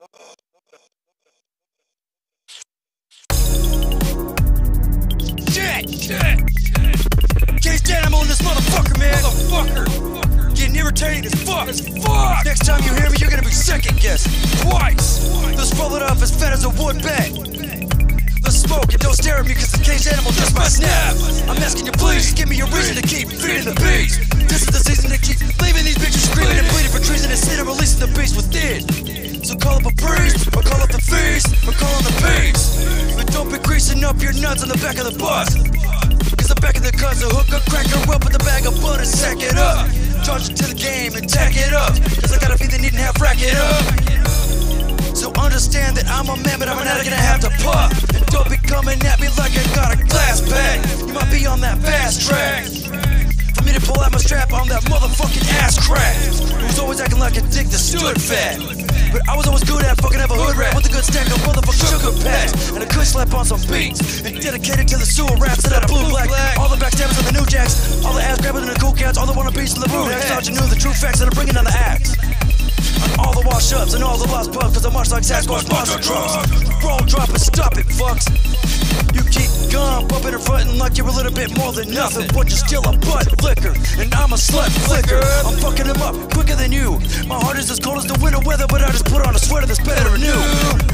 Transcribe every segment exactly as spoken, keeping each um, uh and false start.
Shit! Shit! Gettin, I'm on this motherfucker, man! Motherfucker! Getting irritated as fuck! As fuck! Next time you hear me, you're gonna be second guessing. Twice! Let's roll it up as fat as a wood bat. Let's smoke and don't stare at me cause the caged animal just my snap. I'm asking you please, give me a reason to keep feeding the beast. This is the season to keep leaving these bitches screaming and bleeding for treason and sin and releasing the beast within. So call up a priest, or call up the feast, or call on the beast. But don't be greasing up your nuts on the back of the bus. Cause the back of the cuz a hook a cracker up with a bag of butter, sack it up. Charge it to the game and tack it up. Cause I got a feeling needing half rack it up. So understand that I'm a man, but I'm not gonna have to puff. And don't be coming at me like I got a glass bag. You might be on that fast track for me to pull out my strap on that motherfucking ass crack. Who was always acting like a dick that stood fat. But I was always good at fucking have a hood rat with a good stack of motherfucking sugar packs and a good slap on some beats. And dedicated to the sewer raps that I blew black. All the backstabbers and the new jacks, all the ass grabbers and the cool cats, all the wannabes and the rude hacks. Thought you knew the true facts that I'm bringing on the axe. All the wash-ups and all the lost pugs, cause I'm much like Sasquatch monster trucks. Roll, drop it, stop it, fucks. You keep going, bumping and frontin' like you're a little bit more than nothing, but you're still a butt licker, and I'm a slut flicker. I'm fucking him up quicker than you. My heart is as cold as the winter weather, but I just put on a sweater that's better than new.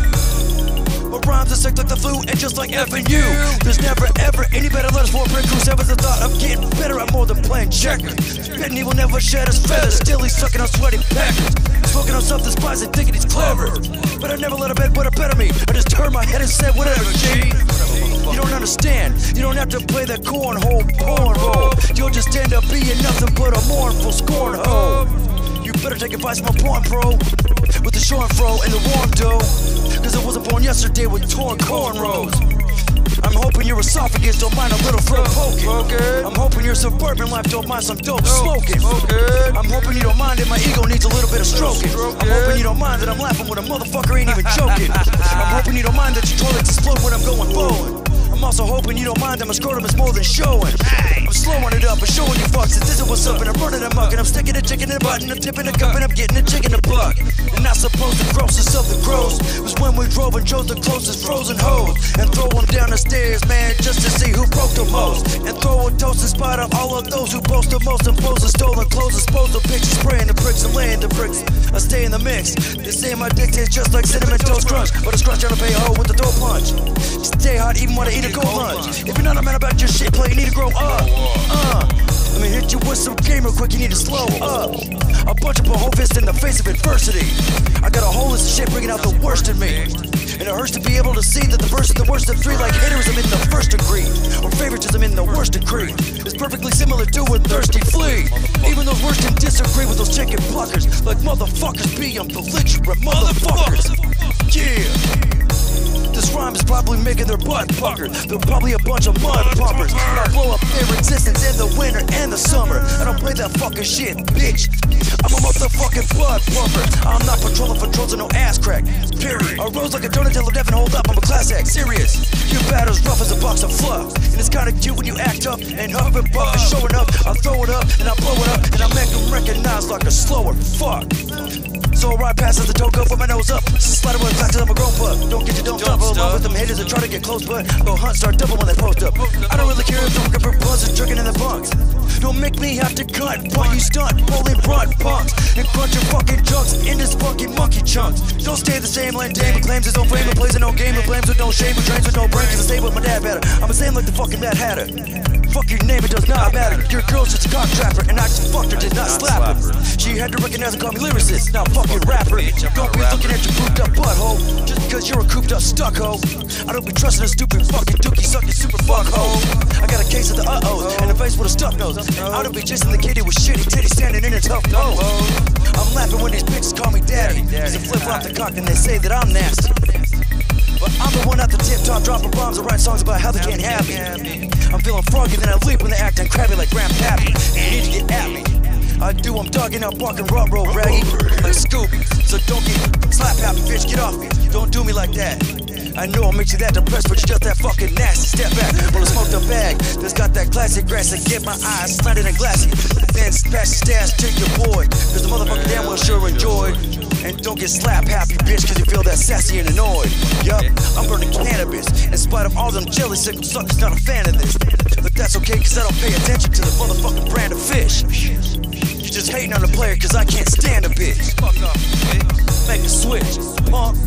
My rhymes are sick like the flu, and just like effing you. There's never ever any better letters for a brick who's ever the thought of getting better at more than playing checkers. Betting he will never shed his feathers, still he's sucking on sweaty peckers. Smoking on something spicy, thinking he's clever. But I never let a bed put a bet on me. I just turned my head and said whatever, G. You don't understand, you don't have to play that cornhole porn role. You'll just end up being nothing but a mournful scorn hoe. You better take advice from a porn pro with the short fro and the warm dough. Cause I wasn't born yesterday with torn cornrows. I'm hoping your esophagus don't mind a little throat poking. I'm hoping your suburban life don't mind some dope smoking. I'm hoping you don't mind that my ego needs a little bit of stroking. I'm hoping you don't mind that I'm laughing when a motherfucker ain't even joking. I'm hoping you don't mind that your toilets explode when I'm going bowling. I'm also hoping you don't mind that my scrotum is more than showing. I'm slowing it up and showing you fucks that this is what's up, and I'm running amok, and I'm sticking a chicken in a button, I'm tipping a cup, and I'm getting a chicken a buck. And not supposed to grossest of the gross was when we drove and chose the closest frozen hose and throw them down the stairs, man, just to see who broke the most. And throw a toast in spite of all of those who boast the most and pose the stolen clothes, dispose the pictures, spraying the bricks and laying the bricks. I stay in the mix. They say my dick tastes just like cinnamon toast crunch, but a scratch trying to pay a hoe with the throat punch. Stay hot even when I eat a cold lunch. If you're not a man about your shit play, you need to grow up. Uh, let me hit you with some game real quick, you need to slow up. A bunch of a whole fist in the face of adversity. I got a whole list of shit bringing out the worst in me. And it hurts to be able to see that the first is the worst of three, like haterism in the first degree, or favoritism in the worst degree. It's perfectly similar to a thirsty flea. Even those worst can disagree with those chicken pluckers, like motherfuckers being belligerent motherfuckers. Yeah. This rhyme is probably making their butt pucker. They're probably a bunch of mud pumpers. I blow up their existence in the winter and the summer. I don't play that fucking shit, bitch. I'm a motherfucking butt plumper. I'm not patrolling for trolls and no ass crack. Period. I rose like a donut till I'm deaf and hold up. I'm a class act, serious. Your batter's rough as a box of fluff. And it's kinda cute when you act up and huff and puff and showing up. I throw it up and I blow it up and I make them recognize like a slower fuck. So I ride past as the toe cup with my nose up. Slide away back till I'm a grown pup. Don't get you, don't stop. Roll up with them haters that try to get close, but I go hunt, start double when they post up. I don't really care if they're looking for buzz or jerking in the bunks. Don't make me have to cut, but you stunt, pulling brunt punks and crunch your fucking junks in this fucking monkey chunks. Don't stay the same like Dame, who claims his own fame, who plays a no game, who blames with no shame, who trains with no brain, cause I stay with my dad better. I'm the same like the fucking Mad Hatter. Fuck your name, it does not matter. Your girl's just a cock trapper, and I just fucked her, did not slap her. She had to recognize and call me lyricist, not fucking rapper. Don't be looking at your cooped up butthole just because you're a cooped up stucco. I don't be trusting a stupid fucking dookie sucking super fuck hoe. I got a case of the uh-ohs and a face with a stuck nose. I don't be chasing the kitty with shitty titties standing in a tough nose. I'm laughing when these bitches call me daddy. Cause they flip off the cock and they say that I'm nasty. But I'm the one at the tip top dropping bombs and write songs about how they can't have me. I'm feeling froggy, then I leap when they act and crabby like Grandpappy. You need to get at me. I do, I'm dogging out, barking, rub, roll, raggy like Scooby. So don't get slap happy, bitch, get off me. Don't do me like that. I know I'll make you that depressed, but you're just that fucking nasty. Step back, roll a smoked up bag that's got that classic grass and get my eyes slanted and glassy. Then pass the stash to your boy, cause the motherfucker damn well sure enjoyed. And don't get slap happy, bitch, cause you feel that sassy and annoyed. Yup, I'm burning cannabis. In spite of all them jelly sickle suckers, not a fan of this. But that's okay, cause I don't pay attention to the motherfucking brand of fish. You just hating on the player, cause I can't stand a bitch. Fuck off, bitch. Make a switch, punk.